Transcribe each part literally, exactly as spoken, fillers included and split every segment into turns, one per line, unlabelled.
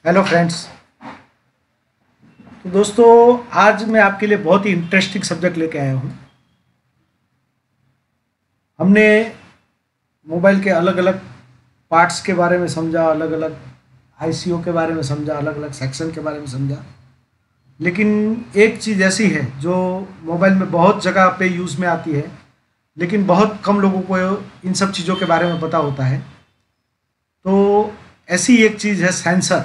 Hello friends. तो दोस्तों, आज मैं आपके लिए बहुत ही इंटरेस्टिंग सब्जेक्ट लेके आया हूँ। हमने मोबाइल के अलग अलग पार्ट्स के बारे में समझा, अलग अलग आईसीओ के बारे में समझा, अलग अलग सेक्शन के बारे में समझा। लेकिन एक चीज़ ऐसी है जो मोबाइल में बहुत जगह पे यूज़ में आती है, लेकिन बहुत कम लोगों को इन सब चीज़ों के बारे में पता होता है। तो ऐसी एक चीज़ है सेंसर।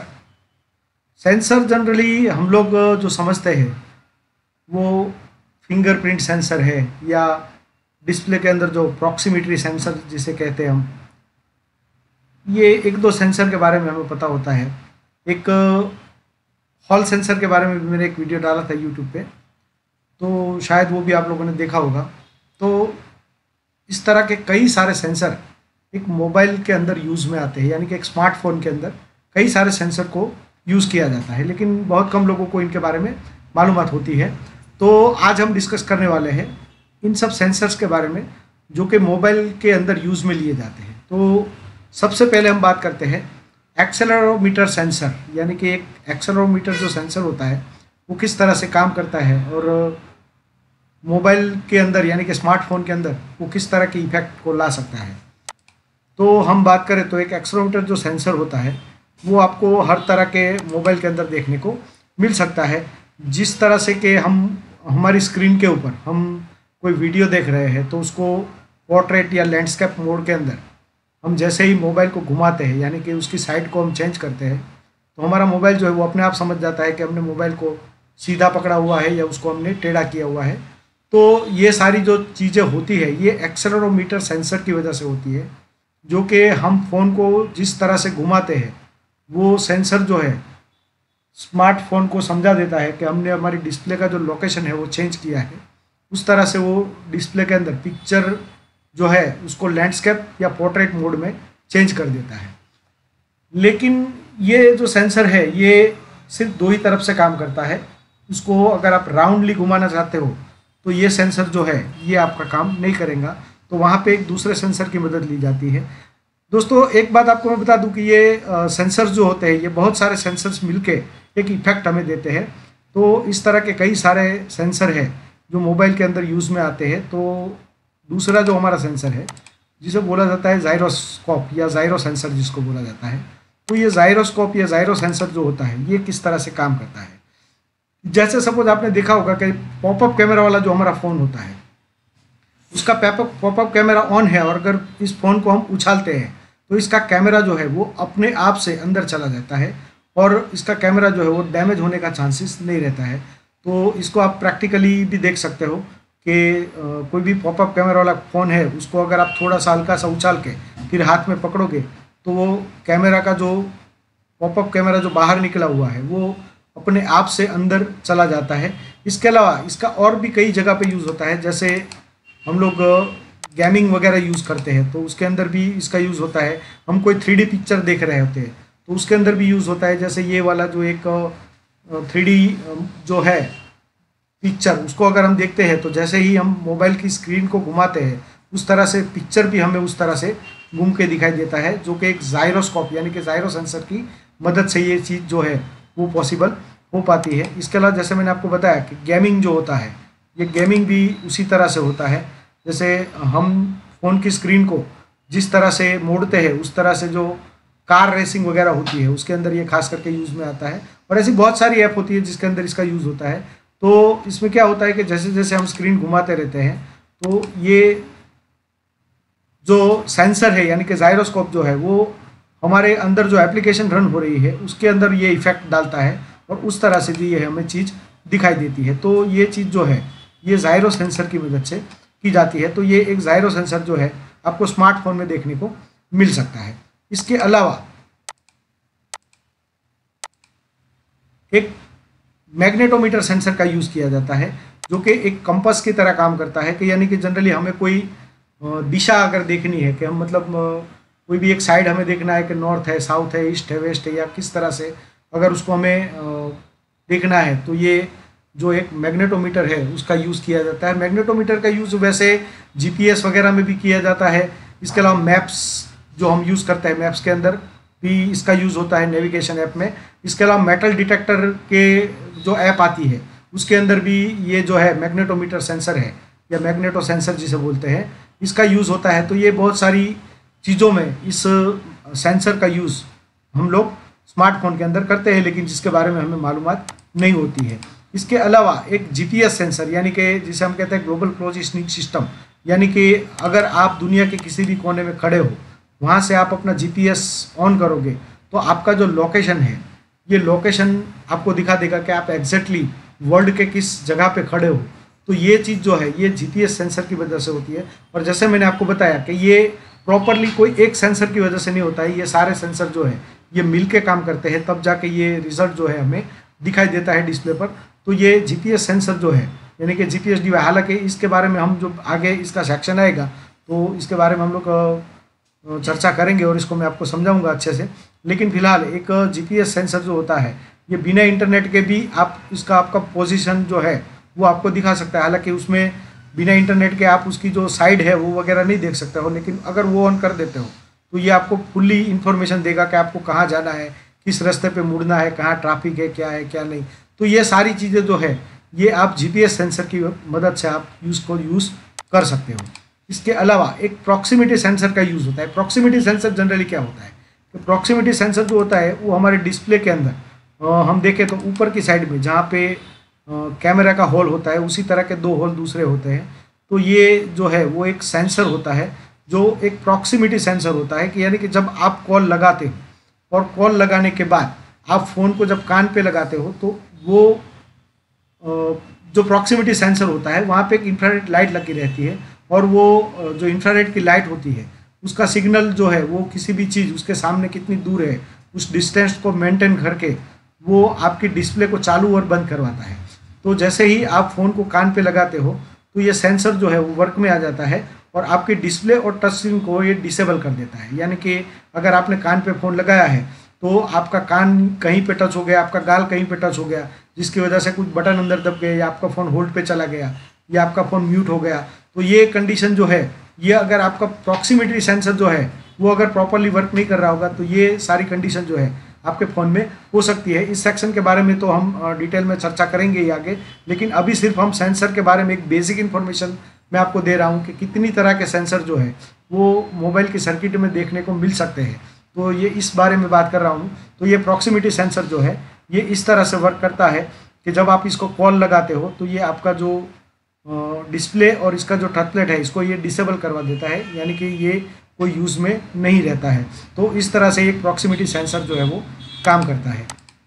सेंसर जनरली हम लोग जो समझते हैं वो फिंगरप्रिंट सेंसर है, या डिस्प्ले के अंदर जो प्रॉक्सिमिटी सेंसर जिसे कहते हैं हम, ये एक दो सेंसर के बारे में हमें पता होता है। एक हॉल सेंसर के बारे में भी मैंने एक वीडियो डाला था यूट्यूब पे, तो शायद वो भी आप लोगों ने देखा होगा। तो इस तरह के कई सारे सेंसर एक मोबाइल के अंदर यूज़ में आते हैं, यानी कि एक स्मार्टफोन के अंदर कई सारे सेंसर को यूज़ किया जाता है, लेकिन बहुत कम लोगों को इनके बारे में मालूमात होती है। तो आज हम डिस्कस करने वाले हैं इन सब सेंसर्स के बारे में जो कि मोबाइल के अंदर यूज़ में लिए जाते हैं। तो सबसे पहले हम बात करते हैं एक्सेलेरोमीटर सेंसर, यानी कि एक एक्सेलेरोमीटर जो सेंसर होता है वो किस तरह से काम करता है और मोबाइल के अंदर यानी कि स्मार्टफोन के अंदर वो किस तरह के इफेक्ट को ला सकता है। तो हम बात करें तो एक एक्सेलेरोमीटर जो सेंसर होता है वो आपको हर तरह के मोबाइल के अंदर देखने को मिल सकता है। जिस तरह से कि हम हमारी स्क्रीन के ऊपर हम कोई वीडियो देख रहे हैं तो उसको पोर्ट्रेट या लैंडस्केप मोड के अंदर हम जैसे ही मोबाइल को घुमाते हैं, यानी कि उसकी साइड को हम चेंज करते हैं, तो हमारा मोबाइल जो है वो अपने आप समझ जाता है कि हमने मोबाइल को सीधा पकड़ा हुआ है या उसको हमने टेढ़ा किया हुआ है। तो ये सारी जो चीज़ें होती है ये एक्सेलेरोमीटर सेंसर की वजह से होती है, जो कि हम फ़ोन को जिस तरह से घुमाते हैं वो सेंसर जो है स्मार्टफोन को समझा देता है कि हमने हमारी डिस्प्ले का जो लोकेशन है वो चेंज किया है। उस तरह से वो डिस्प्ले के अंदर पिक्चर जो है उसको लैंडस्केप या पोर्ट्रेट मोड में चेंज कर देता है। लेकिन ये जो सेंसर है ये सिर्फ दो ही तरफ से काम करता है। उसको अगर आप राउंडली घुमाना चाहते हो तो ये सेंसर जो है ये आपका काम नहीं करेगा, तो वहाँ पे एक दूसरे सेंसर की मदद ली जाती है। दोस्तों, एक बात आपको मैं बता दूं कि ये सेंसर्स जो होते हैं ये बहुत सारे सेंसर्स मिलके एक इफेक्ट हमें देते हैं। तो इस तरह के कई सारे सेंसर हैं जो मोबाइल के अंदर यूज़ में आते हैं। तो दूसरा जो हमारा सेंसर है जिसे बोला जाता है जायरोस्कोप या जायरो सेंसर जिसको बोला जाता है, तो ये जायरोस्कोप या जायरो सेंसर जो होता है ये किस तरह से काम करता है। जैसे सपोज आपने देखा होगा कि पॉपअप कैमरा वाला जो हमारा फ़ोन होता है उसका पॉपअप पॉपअप कैमरा ऑन है, और अगर इस फ़ोन को हम उछालते हैं तो इसका कैमरा जो है वो अपने आप से अंदर चला जाता है और इसका कैमरा जो है वो डैमेज होने का चांसेस नहीं रहता है। तो इसको आप प्रैक्टिकली भी देख सकते हो कि कोई भी पॉपअप कैमरा वाला फ़ोन है उसको अगर आप थोड़ा सा हल्का सा उछाल के फिर हाथ में पकड़ोगे तो वो कैमरा का जो पॉपअप कैमरा जो बाहर निकला हुआ है वो अपने आप से अंदर चला जाता है। इसके अलावा इसका और भी कई जगह पे यूज़ होता है। जैसे हम लोग गेमिंग वगैरह यूज़ करते हैं तो उसके अंदर भी इसका यूज़ होता है। हम कोई थ्री डी पिक्चर देख रहे होते हैं तो उसके अंदर भी यूज़ होता है। जैसे ये वाला जो एक थ्री डी जो है पिक्चर, उसको अगर हम देखते हैं तो जैसे ही हम मोबाइल की स्क्रीन को घुमाते हैं उस तरह से पिक्चर भी हमें उस तरह से घूम के दिखाई देता है, जो कि एक जायरोस्कोप यानी कि जायरो सेंसर की मदद से ये चीज़ जो है वो पॉसिबल हो पाती है। इसके अलावा जैसे मैंने आपको बताया कि गेमिंग जो होता है ये गेमिंग भी उसी तरह से होता है। जैसे हम फ़ोन की स्क्रीन को जिस तरह से मोड़ते हैं उस तरह से जो कार रेसिंग वगैरह होती है उसके अंदर ये खास करके यूज़ में आता है, और ऐसी बहुत सारी ऐप होती है जिसके अंदर इसका यूज़ होता है। तो इसमें क्या होता है कि जैसे जैसे हम स्क्रीन घुमाते रहते हैं तो ये जो सेंसर है यानी कि जायरोस्कोप जो है वो हमारे अंदर जो एप्लीकेशन रन हो रही है उसके अंदर ये इफेक्ट डालता है और उस तरह से भी ये हमें चीज़ दिखाई देती है। तो ये चीज़ जो है ये जायरो सेंसर की मदद से की जाती है। तो ये एक जायरो सेंसर जो है आपको स्मार्टफोन में देखने को मिल सकता है। इसके अलावा एक मैग्नेटोमीटर सेंसर का यूज़ किया जाता है जो कि एक कंपास की तरह काम करता है कि यानी कि जनरली हमें कोई दिशा अगर देखनी है कि हम मतलब कोई भी एक साइड हमें देखना है कि नॉर्थ है, साउथ है, ईस्ट है, वेस्ट है, या किस तरह से अगर उसको हमें देखना है तो ये जो एक मैग्नेटोमीटर है उसका यूज़ किया जाता है। मैग्नेटोमीटर का यूज़ वैसे जीपीएस वगैरह में भी किया जाता है। इसके अलावा मैप्स जो हम यूज़ करते हैं मैप्स के अंदर भी इसका यूज़ होता है नेविगेशन ऐप में। इसके अलावा मेटल डिटेक्टर के जो ऐप आती है उसके अंदर भी ये जो है मैग्नेटोमीटर सेंसर है या मैग्नेटो सेंसर जिसे बोलते हैं, इसका यूज़ होता है। तो ये बहुत सारी चीज़ों में इस सेंसर का यूज़ हम लोग स्मार्टफोन के अंदर करते हैं, लेकिन जिसके बारे में हमें मालूमात नहीं होती है। इसके अलावा एक जीपीएस सेंसर यानी कि जिसे हम कहते हैं ग्लोबल पोजीशनिंग सिस्टम, यानी कि अगर आप दुनिया के किसी भी कोने में खड़े हो, वहाँ से आप अपना जीपीएस ऑन करोगे तो आपका जो लोकेशन है ये लोकेशन आपको दिखा देगा कि आप एग्जैक्टली वर्ल्ड के किस जगह पे खड़े हो। तो ये चीज़ जो है ये जीपीएस सेंसर की वजह से होती है। और जैसे मैंने आपको बताया कि ये प्रॉपरली कोई एक सेंसर की वजह से नहीं होता है, ये सारे सेंसर जो है ये मिल के काम करते हैं, तब जाके ये रिजल्ट जो है हमें दिखाई देता है डिस्प्ले पर। तो ये जीपीएस सेंसर जो है यानी कि जीपीएस डिवाइस, हालांकि इसके बारे में हम जो आगे इसका सेक्शन आएगा तो इसके बारे में हम लोग चर्चा करेंगे और इसको मैं आपको समझाऊंगा अच्छे से। लेकिन फिलहाल एक जीपीएस सेंसर जो होता है ये बिना इंटरनेट के भी आप इसका आपका पोजीशन जो है वो आपको दिखा सकता है। हालांकि उसमें बिना इंटरनेट के आप उसकी जो साइड है वो वगैरह नहीं देख सकते हो, लेकिन अगर वो ऑन कर देते हो तो ये आपको फुल्ली इन्फॉर्मेशन देगा कि आपको कहाँ जाना है, किस रास्ते पे मुड़ना है, कहाँ ट्रैफिक है, क्या है क्या नहीं। तो ये सारी चीज़ें जो है ये आप जीपीएस सेंसर की मदद से आप यूज़ को यूज़ कर सकते हो। इसके अलावा एक प्रॉक्सिमिटी सेंसर का यूज़ होता है। प्रॉक्सिमिटी सेंसर जनरली क्या होता है कि प्रॉक्सिमिटी सेंसर जो होता है वो हमारे डिस्प्ले के अंदर हम देखें तो ऊपर की साइड में जहाँ पे कैमरा का होल होता है उसी तरह के दो होल दूसरे होते हैं। तो ये जो है वो एक सेंसर होता है जो एक प्रॉक्सिमिटी सेंसर होता है कि यानी कि जब आप कॉल लगाते हो और कॉल लगाने के बाद आप फ़ोन को जब कान पे लगाते हो तो वो जो प्रॉक्सिमिटी सेंसर होता है वहाँ पे एक इंफ्रारेड लाइट लगी रहती है और वो जो इंफ्रारेड की लाइट होती है उसका सिग्नल जो है वो किसी भी चीज़ उसके सामने कितनी दूर है उस डिस्टेंस को मेंटेन करके वो आपकी डिस्प्ले को चालू और बंद करवाता है। तो जैसे ही आप फ़ोन को कान पे लगाते हो तो ये सेंसर जो है वो वर्क में आ जाता है और आपकी डिस्प्ले और टच स्क्रीन को ये डिसेबल कर देता है। यानी कि अगर आपने कान पे फ़ोन लगाया है तो आपका कान कहीं पे टच हो गया, आपका गाल कहीं पे टच हो गया, जिसकी वजह से कुछ बटन अंदर दब गए या आपका फ़ोन होल्ड पे चला गया या आपका फ़ोन म्यूट हो गया, तो ये कंडीशन जो है ये अगर आपका प्रॉक्सिमिटी सेंसर जो है वो अगर प्रॉपरली वर्क नहीं कर रहा होगा तो ये सारी कंडीशन जो है आपके फ़ोन में हो सकती है। इस सेक्शन के बारे में तो हम डिटेल में चर्चा करेंगे ही आगे, लेकिन अभी सिर्फ हम सेंसर के बारे में एक बेसिक इन्फॉर्मेशन मैं आपको दे रहा हूँ कि कितनी तरह के सेंसर जो है वो मोबाइल की सर्किट में देखने को मिल सकते हैं। तो ये इस बारे में बात कर रहा हूँ। तो ये प्रॉक्सिमिटी सेंसर जो है ये इस तरह से वर्क करता है कि जब आप इसको कॉल लगाते हो तो ये आपका जो डिस्प्ले और इसका जो टच प्लेट है इसको ये डिसेबल करवा देता है, यानी कि ये कोई यूज़ में नहीं रहता है। तो इस तरह से एक प्रॉक्सिमिटी सेंसर जो है वो काम करता है।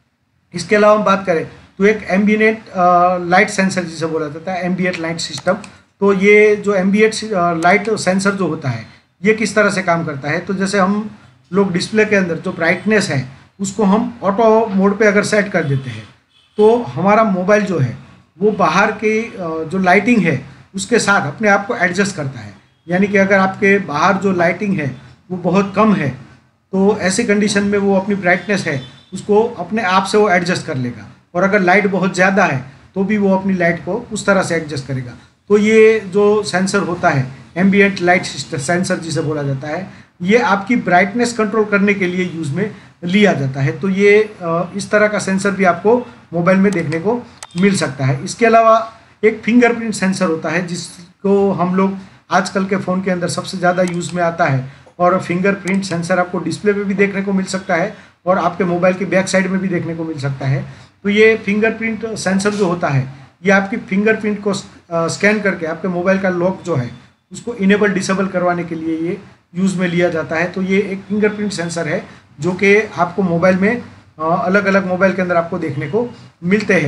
इसके अलावा हम बात करें तो एक एम्बिएंट लाइट सेंसर जिसे बोला जाता है, एम्बिएंट लाइट सिस्टम। तो ये जो एम्बिएंट लाइट सेंसर जो होता है ये किस तरह से काम करता है, तो जैसे हम लोग डिस्प्ले के अंदर जो ब्राइटनेस है उसको हम ऑटो मोड पे अगर सेट कर देते हैं तो हमारा मोबाइल जो है वो बाहर की जो लाइटिंग है उसके साथ अपने आप को एडजस्ट करता है। यानी कि अगर आपके बाहर जो लाइटिंग है वो बहुत कम है तो ऐसी कंडीशन में वो अपनी ब्राइटनेस है उसको अपने आप से वो एडजस्ट कर लेगा, और अगर लाइट बहुत ज़्यादा है तो भी वो अपनी लाइट को उस तरह से एडजस्ट करेगा। तो ये जो सेंसर होता है एम्बिएंट लाइट सेंसर जिसे बोला जाता है ये आपकी ब्राइटनेस कंट्रोल करने के लिए यूज़ में लिया जाता है। तो ये इस तरह का सेंसर भी आपको मोबाइल में देखने को मिल सकता है। इसके अलावा एक फिंगरप्रिंट सेंसर होता है जिसको हम लोग आजकल के फ़ोन के अंदर सबसे ज़्यादा यूज़ में आता है, और फिंगरप्रिंट सेंसर आपको डिस्प्ले पे भी देखने को मिल सकता है और आपके मोबाइल की बैक साइड में भी देखने को मिल सकता है। तो ये फिंगरप्रिंट सेंसर जो होता है ये आपकी फिंगरप्रिंट को स्कैन करके आपके मोबाइल का लॉक जो है उसको इनेबल डिसेबल करवाने के लिए ये यूज़ में लिया जाता है। तो ये एक फिंगरप्रिंट सेंसर है जो कि आपको मोबाइल में अलग अलग मोबाइल के अंदर आपको देखने को मिलते हैं।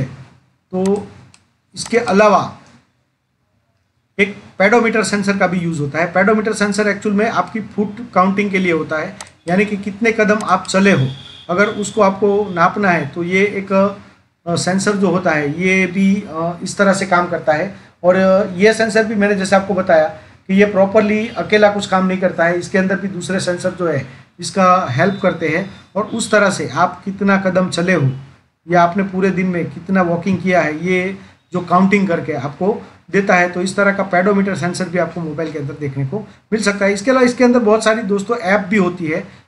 तो इसके अलावा एक पेडोमीटर सेंसर का भी यूज़ होता है। पेडोमीटर सेंसर एक्चुअल में आपकी फुट काउंटिंग के लिए होता है, यानी कि कितने कदम आप चले हो अगर उसको आपको नापना है तो ये एक सेंसर जो होता है ये भी इस तरह से काम करता है। और ये सेंसर भी मैंने जैसे आपको बताया कि ये प्रॉपरली अकेला कुछ काम नहीं करता है, इसके अंदर भी दूसरे सेंसर जो है इसका हेल्प करते हैं और उस तरह से आप कितना कदम चले हो या आपने पूरे दिन में कितना वॉकिंग किया है ये जो काउंटिंग करके आपको देता है। तो इस तरह का पेडोमीटर सेंसर भी आपको मोबाइल के अंदर देखने को मिल सकता है। इसके अलावा इसके अंदर बहुत सारी दोस्तों ऐप भी होती है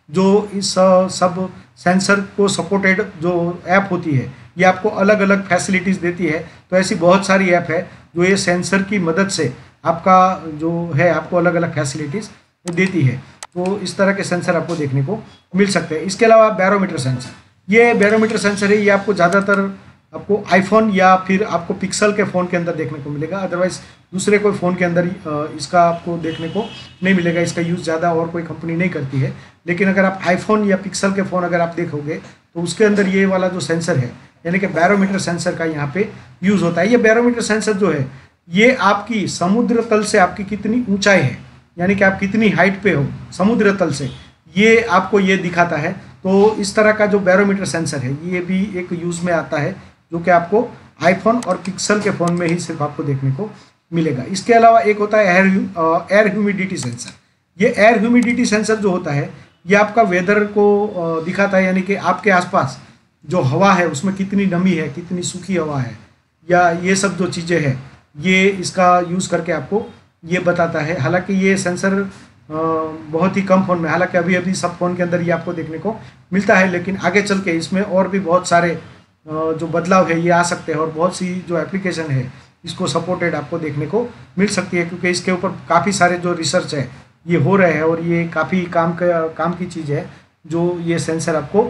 जो इस अ, सब सेंसर को सपोर्टेड जो ऐप होती है ये आपको अलग अलग फैसिलिटीज़ देती है। तो ऐसी बहुत सारी ऐप है जो ये सेंसर की मदद से आपका जो है आपको अलग अलग फैसिलिटीज़ देती है। तो इस तरह के सेंसर आपको देखने को मिल सकते हैं। इसके अलावा बैरोमीटर सेंसर, ये बैरोमीटर सेंसर है, ये आपको ज़्यादातर आपको आईफोन या फिर आपको पिक्सल के फ़ोन के अंदर देखने को मिलेगा, अदरवाइज़ दूसरे कोई फ़ोन के अंदर अ, इसका आपको देखने को नहीं मिलेगा। इसका यूज़ ज़्यादा और कोई कंपनी नहीं करती है। लेकिन अगर आप आईफोन या पिक्सल के फ़ोन अगर आप देखोगे तो उसके अंदर ये वाला जो सेंसर है यानी कि बैरोमीटर सेंसर का यहाँ पे यूज़ होता है। ये बैरोमीटर सेंसर जो है ये आपकी समुद्र तल से आपकी कितनी ऊंचाई है, यानी कि आप कितनी हाइट पे हो समुद्र तल से, ये आपको ये दिखाता है। तो इस तरह का जो बैरोमीटर सेंसर है ये भी एक यूज़ में आता है, जो कि आपको आईफोन और पिक्सल के फ़ोन में ही सिर्फ आपको देखने को मिलेगा। इसके अलावा एक होता है एयर एयर ह्यूमिडिटी सेंसर। ये एयर ह्यूमिडिटी सेंसर जो होता है ये आपका वेदर को अ, दिखाता है, यानी कि आपके आसपास जो हवा है उसमें कितनी नमी है, कितनी सूखी हवा है, या ये सब जो चीज़ें हैं ये इसका यूज़ करके आपको ये बताता है। हालांकि ये सेंसर अ, बहुत ही कम फ़ोन में, हालांकि अभी अभी सब फ़ोन के अंदर ये आपको देखने को मिलता है, लेकिन आगे चल के इसमें और भी बहुत सारे अ, जो बदलाव है ये आ सकते हैं और बहुत सी जो एप्लीकेशन है इसको सपोर्टेड आपको देखने को मिल सकती है, क्योंकि इसके ऊपर काफ़ी सारे जो रिसर्च है ये हो रहे हैं और ये काफ़ी काम का काम की चीज़ है जो ये सेंसर आपको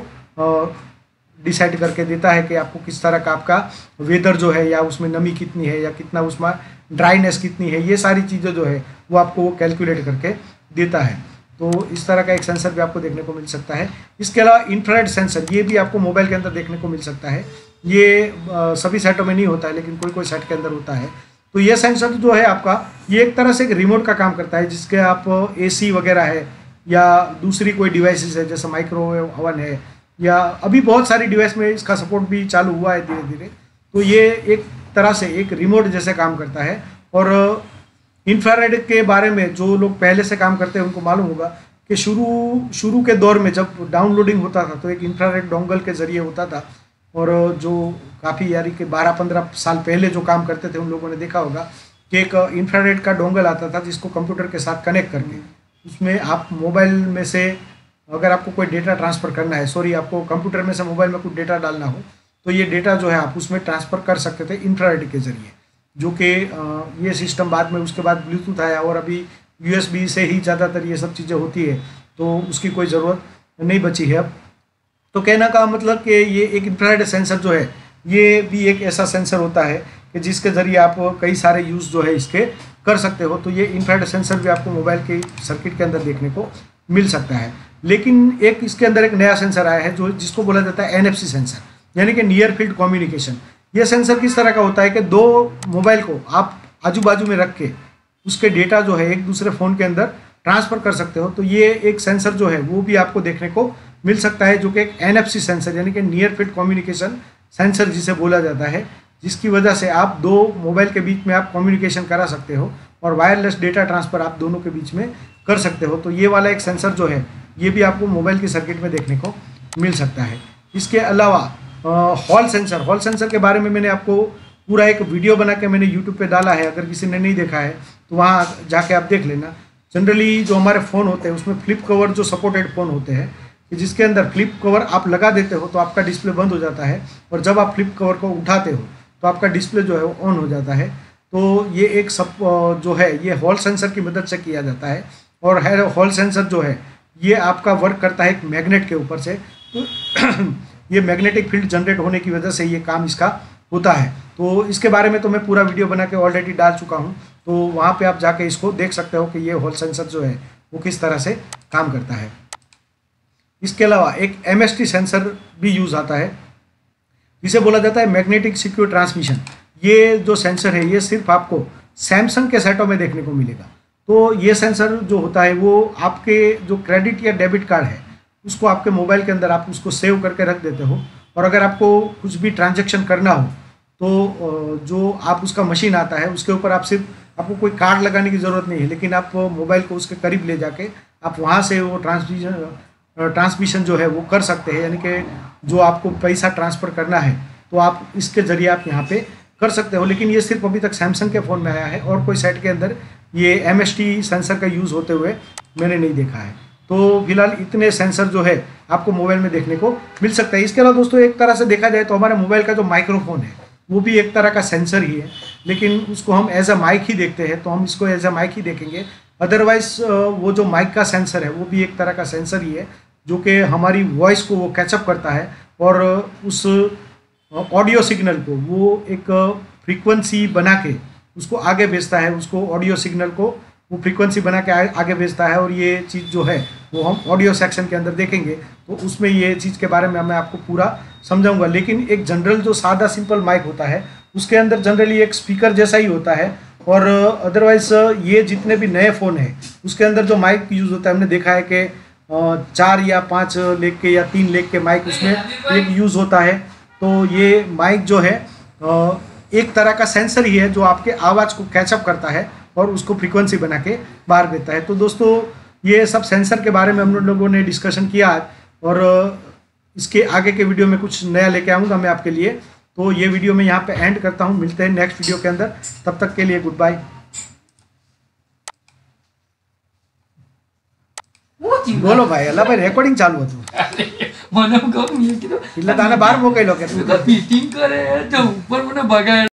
डिसाइड करके देता है कि आपको किस तरह का आपका वेदर जो है, या उसमें नमी कितनी है, या कितना उसमें ड्राइनेस कितनी है, ये सारी चीज़ें जो है वो आपको वो कैलकुलेट करके देता है। तो इस तरह का एक सेंसर भी आपको देखने को मिल सकता है। इसके अलावा इंफ्रारेड सेंसर, ये भी आपको मोबाइल के अंदर देखने को मिल सकता है। ये आ, सभी सेटों में नहीं होता है, लेकिन कोई कोई सेट के अंदर होता है। तो ये सेंसर जो है आपका ये एक तरह से एक रिमोट का काम करता है, जिसके आप एसी वगैरह है या दूसरी कोई डिवाइसेस है जैसे माइक्रोवेव ओवन है, या अभी बहुत सारी डिवाइस में इसका सपोर्ट भी चालू हुआ है धीरे धीरे। तो ये एक तरह से एक रिमोट जैसे काम करता है। और इंफ्रारेड के बारे में जो लोग पहले से काम करते हैं उनको मालूम होगा कि शुरू शुरू के दौर में जब डाउनलोडिंग होता था तो एक इंफ्रारेड डोंगल के ज़रिए होता था, और जो काफ़ी यानी कि बारह पंद्रह साल पहले जो काम करते थे उन लोगों ने देखा होगा कि एक इंफ्रारेड का डोंगल आता था जिसको कंप्यूटर के साथ कनेक्ट करके उसमें आप मोबाइल में से अगर आपको कोई डेटा ट्रांसफ़र करना है, सॉरी आपको कंप्यूटर में से मोबाइल में कुछ डेटा डालना हो तो ये डेटा जो है आप उसमें ट्रांसफ़र कर सकते थे इंफ्रारेड के ज़रिए, जो कि ये सिस्टम बाद में उसके बाद ब्लूटूथ आया और अभी यूएसबी से ही ज़्यादातर ये सब चीज़ें होती है, तो उसकी कोई ज़रूरत नहीं बची है अब। तो कहना का मतलब कि ये एक इंफ्रारेड सेंसर जो है ये भी एक ऐसा सेंसर होता है कि जिसके ज़रिए आप कई सारे यूज़ जो है इसके कर सकते हो। तो ये इंफ्रारेड सेंसर भी आपको मोबाइल के सर्किट के अंदर देखने को मिल सकता है। लेकिन एक इसके अंदर एक नया सेंसर आया है जो जिसको बोला जाता है एनएफसी सेंसर, यानी कि नियर फील्ड कम्युनिकेशन। ये सेंसर किस तरह का होता है कि दो मोबाइल को आप आजू बाजू में रख के उसके डेटा जो है एक दूसरे फ़ोन के अंदर ट्रांसफ़र कर सकते हो। तो ये एक सेंसर जो है वो भी आपको देखने को मिल सकता है, जो कि एक एनएफसी सेंसर यानी कि नियर फील्ड कम्युनिकेशन सेंसर जिसे बोला जाता है, जिसकी वजह से आप दो मोबाइल के बीच में आप कम्युनिकेशन करा सकते हो और वायरलेस डेटा ट्रांसफ़र आप दोनों के बीच में कर सकते हो। तो ये वाला एक सेंसर जो है ये भी आपको मोबाइल की सर्किट में देखने को मिल सकता है। इसके अलावा हॉल सेंसर, हॉल सेंसर के बारे में मैंने आपको पूरा एक वीडियो बना के मैंने यूट्यूब पे डाला है, अगर किसी ने नहीं देखा है तो वहाँ जाके आप देख लेना। जनरली जो हमारे फ़ोन होते हैं उसमें फ्लिप कवर जो सपोर्टेड फ़ोन होते हैं कि जिसके अंदर फ्लिप कवर आप लगा देते हो तो आपका डिस्प्ले बंद हो जाता है, और जब आप फ्लिप कवर को उठाते हो तो आपका डिस्प्ले जो है वो ऑन हो जाता है। तो ये एक सब जो है ये हॉल सेंसर की मदद से किया जाता है, और है हॉल सेंसर जो है ये आपका वर्क करता है एक मैग्नेट के ऊपर से। तो ये मैग्नेटिक फील्ड जनरेट होने की वजह से ये काम इसका होता है। तो इसके बारे में तो मैं पूरा वीडियो बना के ऑलरेडी डाल चुका हूँ, तो वहाँ पे आप जाके इसको देख सकते हो कि ये हॉल सेंसर जो है वो किस तरह से काम करता है। इसके अलावा एक एम एस टी सेंसर भी यूज़ आता है, जिसे बोला जाता है मैग्नेटिक सिक्योर ट्रांसमिशन। ये जो सेंसर है ये सिर्फ आपको सैमसंग के सेटों में देखने को मिलेगा। तो ये सेंसर जो होता है वो आपके जो क्रेडिट या डेबिट कार्ड है उसको आपके मोबाइल के अंदर आप उसको सेव करके रख देते हो, और अगर आपको कुछ भी ट्रांजैक्शन करना हो तो जो आप उसका मशीन आता है उसके ऊपर आप सिर्फ आपको कोई कार्ड लगाने की ज़रूरत नहीं है, लेकिन आप मोबाइल को उसके करीब ले जाके आप वहाँ से वो ट्रांसमिशन ट्रांसमिशन जो है वो कर सकते हैं, यानी कि जो आपको पैसा ट्रांसफ़र करना है तो आप इसके ज़रिए आप यहाँ पे कर सकते हो। लेकिन ये सिर्फ अभी तक सैमसंग के फ़ोन में आया है और कोई सेट के अंदर ये एम एस टी सेंसर का यूज़ होते हुए मैंने नहीं देखा है। तो फिलहाल इतने सेंसर जो है आपको मोबाइल में देखने को मिल सकता है। इसके अलावा दोस्तों एक तरह से देखा जाए तो हमारे मोबाइल का जो माइक्रोफोन है वो भी एक तरह का सेंसर ही है, लेकिन उसको हम एज अ माइक ही देखते हैं, तो हम इसको एज अ माइक ही देखेंगे। अदरवाइज वो जो माइक का सेंसर है वो भी एक तरह का सेंसर ही है, जो कि हमारी वॉइस को वो कैचअप करता है और उस ऑडियो सिग्नल को वो एक फ्रीक्वेंसी बना के उसको आगे भेजता है, उसको ऑडियो सिग्नल को वो फ्रीक्वेंसी बना के आगे भेजता है। और ये चीज़ जो है वो हम ऑडियो सेक्शन के अंदर देखेंगे, तो उसमें ये चीज़ के बारे में मैं आपको पूरा समझाऊंगा। लेकिन एक जनरल जो सादा सिंपल माइक होता है उसके अंदर जनरली एक स्पीकर जैसा ही होता है, और अदरवाइज ये जितने भी नए फ़ोन हैं उसके अंदर जो माइक यूज़ होता है, हमने देखा है कि चार या पाँच लेग के या तीन लेग के माइक उसमें एक यूज़ होता है। तो ये माइक जो है एक तरह का सेंसर ही है जो आपके आवाज़ को कैचअप करता है और उसको फ्रीक्वेंसी बना के बाहर देता है। तो दोस्तों ये सब सेंसर के बारे में हम लोगों ने डिस्कशन किया आज, और इसके आगे के वीडियो में कुछ नया लेके आऊँगा मैं आपके लिए। तो ये वीडियो मैं यहाँ पे एंड करता हूँ, मिलते हैं नेक्स्ट वीडियो के अंदर, तब तक के लिए गुड बाय। बोलो भाई, अल्लाह भाई रेकॉर्डिंग चालू होतो
મને કહું એ કીધું
એટલે તાને બાર મોકલ્યો કે
મીટિંગ કરે તો ઉપર મને બગાડ